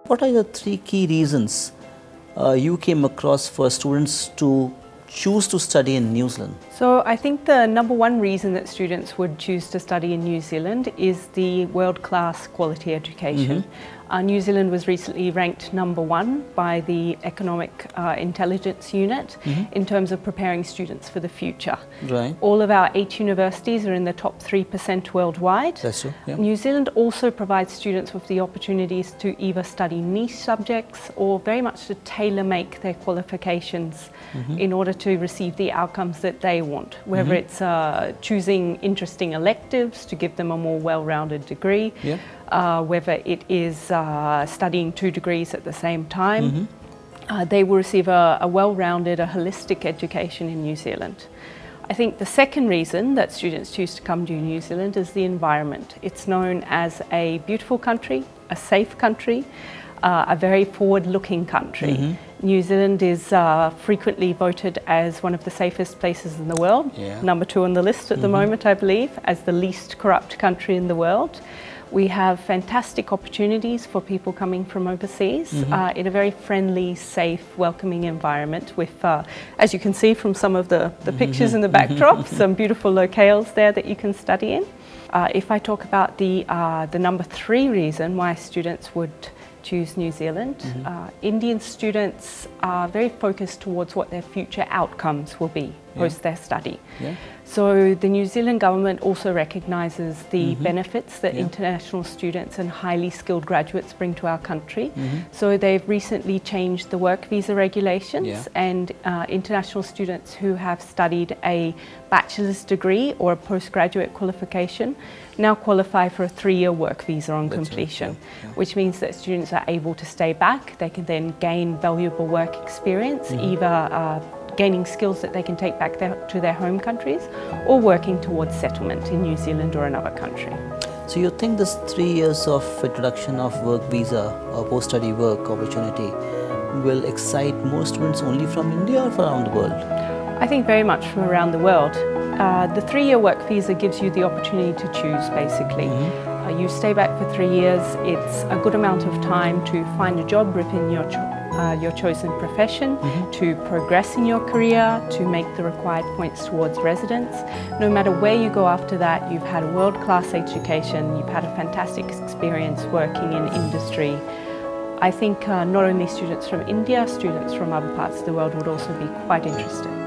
What are the three key reasons you came across for students to choose to study in New Zealand? So I think the number one reason that students would choose to study in New Zealand is the world-class quality education. New Zealand was recently ranked #1 by the Economic Intelligence Unit in terms of preparing students for the future. Right. All of our 8 universities are in the top 3% worldwide. That's true. Yeah. New Zealand also provides students with the opportunities to either study niche subjects or very much to tailor-make their qualifications in order to receive the outcomes that they want, whether it's choosing interesting electives to give them a more well-rounded degree, whether it is studying 2 degrees at the same time. They will receive a well-rounded, a holistic education in New Zealand. I think the second reason that students choose to come to New Zealand is the environment. It's known as a beautiful country, a safe country, a very forward-looking country. New Zealand is frequently voted as one of the safest places in the world, #2 on the list at the moment, I believe, as the least corrupt country in the world. We have fantastic opportunities for people coming from overseas in a very friendly, safe, welcoming environment with, as you can see from some of the pictures in the backdrop, some beautiful locales there that you can study in. If I talk about the number 3 reason why students would choose New Zealand, Indian students are very focused towards what their future outcomes will be post their study. So the New Zealand government also recognises the benefits that international students and highly skilled graduates bring to our country. So they've recently changed the work visa regulations and international students who have studied a bachelor's degree or a postgraduate qualification now qualify for a 3-year work visa on completion, which means that students are able to stay back. They can then gain valuable work experience, either gaining skills that they can take back to their home countries or working towards settlement in New Zealand or another country. So you think this 3 years of introduction of work visa or post-study work opportunity will excite more students only from India or from around the world? I think very much from around the world. The 3-year work visa gives you the opportunity to choose, basically. You stay back for 3 years. It's a good amount of time to find a job within your chosen profession, to progress in your career, to make the required points towards residence. No matter where you go after that, you've had a world-class education, you've had a fantastic experience working in industry. I think not only students from India, students from other parts of the world would also be quite interested.